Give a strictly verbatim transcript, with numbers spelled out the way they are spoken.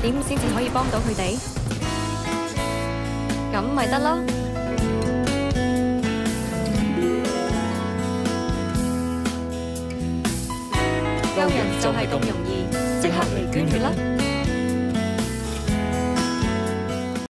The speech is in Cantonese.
點先至可以幫到佢哋？咁咪得咯。救人就係咁容易，即刻嚟捐血啦！